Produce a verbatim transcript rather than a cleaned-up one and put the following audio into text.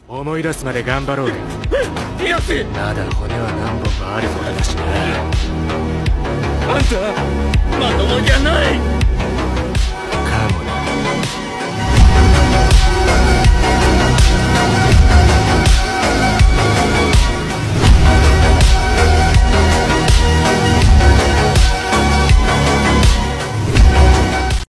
思い出すまで頑張ろう。 ヒロシ、 まだ骨は何本もあるものだしな。 あんたまともじゃない。